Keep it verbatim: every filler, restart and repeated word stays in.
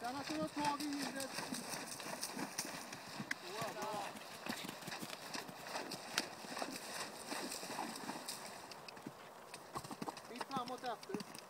Stanna så du har tag i hjulet. Så, bra. Mitt framåt efter.